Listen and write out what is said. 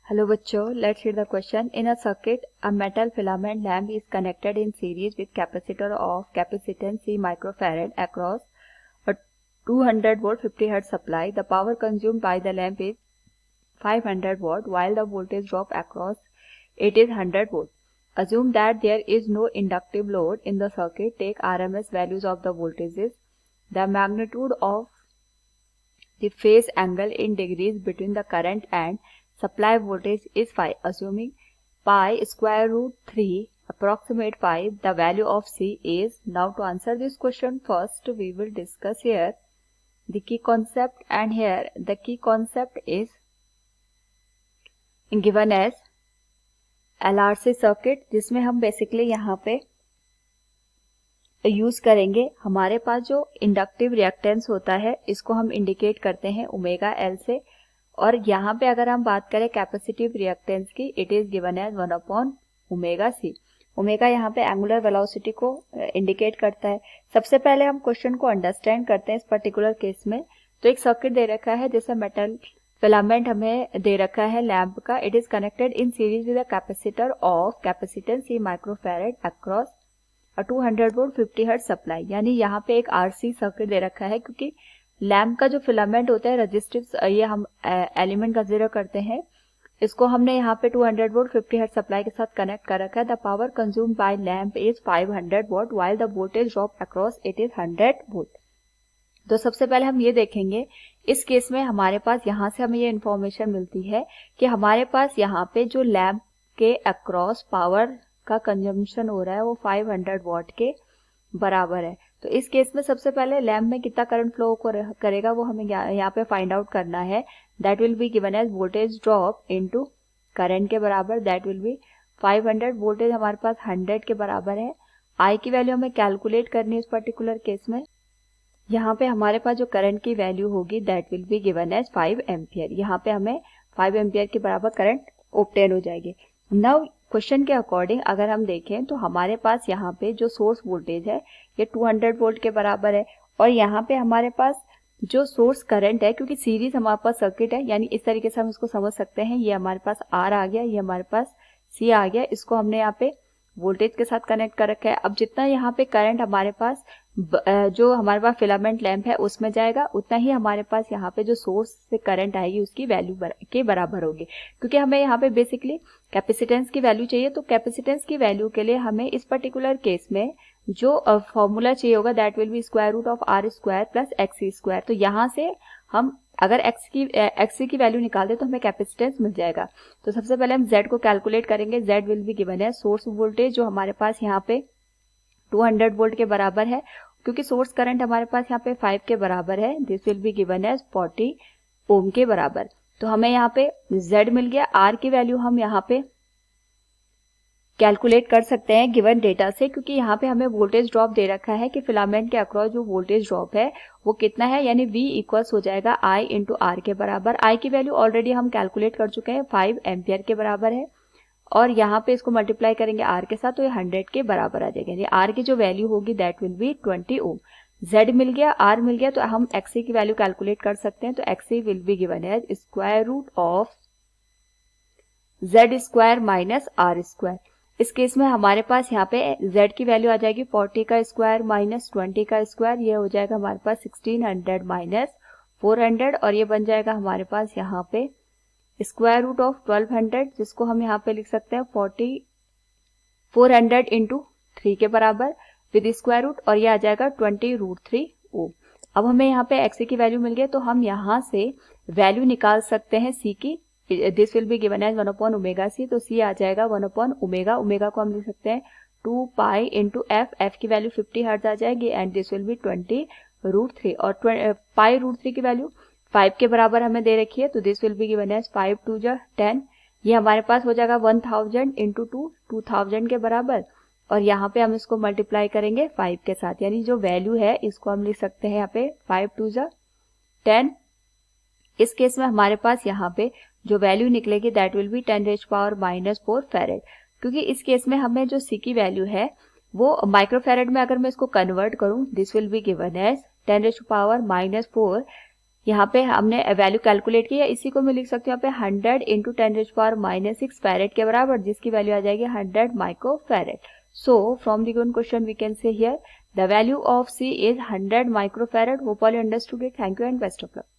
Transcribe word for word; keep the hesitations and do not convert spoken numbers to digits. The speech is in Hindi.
Hello बच्चों, let's read the question. In a circuit, a metal filament lamp is connected in series with capacitor of capacitance C microfarad across a two hundred volt fifty hertz supply. The power consumed by the lamp is five hundred watt while the voltage drop across it is one hundred volt. Assume that there is no inductive load in the circuit. Take R M S values of the voltages. The magnitude of the phase angle in degrees between the current and supply voltage is five. Assuming pi square root three approximate five, the value of C is. Now to answer this question, first we will discuss here the key concept, and here the key concept is given as L R C circuit, जिसमें हम बेसिकली यहाँ पे यूज करेंगे हमारे पास जो इंडक्टिव रिएक्टेंस होता है इसको हम इंडिकेट करते हैं ओमेगा एल से, और यहाँ पे अगर हम बात करें कैपेसिटिव रिएक्टेंस की, it is given as one upon omega C. Omega यहाँ पे एंगुलर वेलोसिटी को इंडिकेट करता है. सबसे पहले हम क्वेश्चन को अंडरस्टैंड करते हैं. इस पर्टिकुलर केस में तो एक सर्किट दे रखा है जिससे मेटल फिलामेंट हमें दे रखा है लैंप का. It is connected in series with a capacitor of capacitance C microfarad across a two hundred volt fifty hertz supply. यानी यहाँ पे एक आरसी सर्किट दे रखा है, क्योंकि लैंप का जो फिलामेंट होता है रेजिस्टिव ये हम एलिमेंट कंसीडर करते हैं. इसको हमने यहाँ पे two hundred volt fifty hertz supply के साथ कनेक्ट कर रखा है. The power consumed by lamp is five hundred watt while the voltage drop across it is hundred volt. तो सबसे पहले हम ये देखेंगे इस केस में हमारे पास यहाँ से हमें ये इन्फॉर्मेशन मिलती है कि हमारे पास यहाँ पे जो लैंप के अक्रॉस पावर का कंजम्पशन हो रहा है वो फाइव हंड्रेड वॉट के बराबर है. तो इस केस में सबसे पहले लैंप में कितना करंट फ्लो करेगा वो हमें यहाँ पे फाइंड आउट करना है. That will be given as voltage drop into current के बराबर. That will be five hundred. Voltage हमारे पास हंड्रेड के बराबर है. आई की वैल्यू हमें कैलकुलेट करनी है इस पर्टिकुलर केस में. यहाँ पे हमारे पास जो करंट की वैल्यू होगी that will be given as five ampere. यहाँ पे हमें फाइव एम्पियर के बराबर करंट ऑब्टेन हो जाएगी. नाउ क्वेश्चन के अकॉर्डिंग अगर हम देखें तो हमारे पास यहाँ पे जो सोर्स वोल्टेज है ये टू हंड्रेड वोल्ट के बराबर है, और यहाँ पे हमारे पास जो सोर्स करंट है, क्योंकि सीरीज हमारे पास सर्किट है, यानी इस तरीके से हम इसको समझ सकते हैं. ये हमारे पास आर आ गया, ये हमारे पास सी आ गया. इसको हमने यहाँ पे वोल्टेज के साथ कनेक्ट कर रखा है. अब जितना यहाँ पे करंट हमारे पास जो हमारे पास फिलामेंट लैंप है उसमें जाएगा, उतना ही हमारे पास यहाँ पे जो सोर्स से करंट आएगी उसकी वैल्यू बर, के बराबर होगी. क्योंकि हमें यहाँ पे बेसिकली कैपेसिटेंस की वैल्यू चाहिए, तो कैपेसिटेंस की वैल्यू के लिए हमें इस पर्टिकुलर केस में जो फॉर्मूला चाहिए होगा that will be square root of R square plus XC square. तो यहाँ से हम अगर x की एक्सी की वैल्यू निकाल दे तो हमें कैपेसिटेंस मिल जाएगा. तो सबसे पहले हम z को कैलकुलेट करेंगे. z विल बी गिवन है सोर्स वोल्टेज जो हमारे पास यहाँ पे टू हंड्रेड वोल्ट के बराबर है, क्योंकि सोर्स करंट हमारे पास यहाँ पे फाइव के बराबर है. This will be given as forty ohm के बराबर. तो हमें यहाँ पे z मिल गया. r की वैल्यू हम यहाँ पे कैलकुलेट कर सकते हैं गिवन डेटा से, क्योंकि यहाँ पे हमें वोल्टेज ड्रॉप दे रखा है कि फिलामेंट के अक्रॉस जो वोल्टेज ड्रॉप है वो कितना है, यानी V इक्वल्स हो जाएगा I इंटू आर के बराबर. I की वैल्यू ऑलरेडी हम कैलकुलेट कर चुके हैं, फाइव एम्पियर के बराबर है, और यहाँ पे इसको मल्टीप्लाई करेंगे R के साथ तो ये हंड्रेड के बराबर आ जाएगा. यानी R की जो वैल्यू होगी that will be twenty ohm. Z मिल गया, R मिल गया, तो हम Xc की वैल्यू कैलकुलेट कर सकते हैं. तो Xc will be given as square root of Z square minus R square. इस केस में हमारे पास यहाँ पे z की वैल्यू आ जाएगी फोर्टी का स्क्वायर माइनस ट्वेंटी का स्क्वायर. ये हो जाएगा हमारे पास sixteen hundred minus four hundred, और ये बन जाएगा हमारे पास यहाँ पे square root of twelve hundred, जिसको हम यहाँ पे लिख सकते हैं forty four hundred into three के बराबर विद स्क्वायर रूट, और ये आ जाएगा ट्वेंटी रूट थ्री ओम. अब हमें यहाँ पे x की वैल्यू मिल गई, तो हम यहाँ से वैल्यू निकाल सकते हैं c की. This will be given as one upon omega C. तो c आ जाएगा वन अपॉन ओमेगा. ओमेगा को हम लिख सकते हैं two pi into F. F की वैल्यू फिफ्टी हर्ट्ज आ जाएगी, and this will be twenty root three, और पाई रूट थ्री की वैल्यू फाइव के बराबर हमें दे रखी है. तो this will be given as five two जा टेन. ये हमारे पास हो जाएगा one thousand into two two thousand के बराबर, और यहाँ पे हम इसको मल्टीप्लाई करेंगे फाइव के साथ. यानी जो वैल्यू है इसको हम लिख सकते हैं यहाँ पे फाइव टू जा टेन. इस केस में हमारे पास यहाँ पे जो वैल्यू निकलेगी that will be ten raise power minus four farad, क्योंकि इस केस में हमें जो सी की वैल्यू है वो माइक्रोफेरेड में अगर मैं इसको कन्वर्ट करूं this will be given as ten raise power minus four यहाँ पे हमने वैल्यू कैलकुलेट की है, इसी को मैं लिख सकती हूँ यहाँ पे hundred into ten raise power minus six farad के बराबर, जिसकी वैल्यू आ जाएगी hundred micro farad. So from the given question we can say here the value of C is hundred micro farad. Hope all you understood it. Thank you and best of luck.